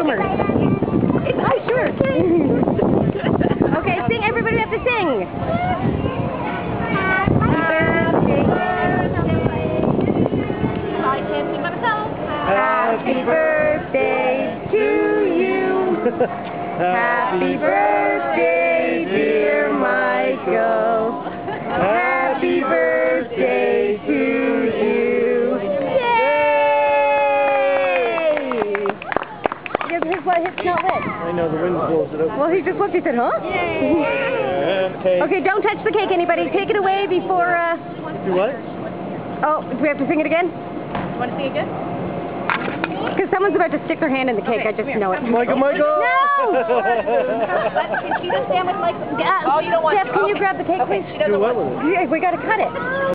rumors. Oh, sure. Okay, sing. Everybody have to sing. Happy birthday to you. Happy birthday, dear Michael. Happy birthday to you. Yay! His not lit. I know, the wind blows it up. Well, he just looked, he said, huh? Okay. Okay, don't touch the cake, anybody. Take it away before, Do what? Oh, do we have to sing it again? You want to sing again? Because someone's about to stick their hand in the cake, I just know it. Michael! No! Can she just stand with Michael? Oh, you don't want Jeff, to? can you grab the cake, please? Do what with it? Yeah, we gotta cut it.